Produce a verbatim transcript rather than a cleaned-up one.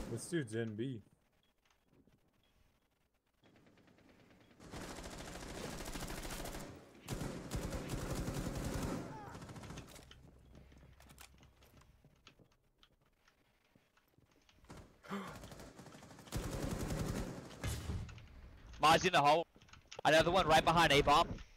This dude's in B. Mars in the hole. Another one right behind A bomb.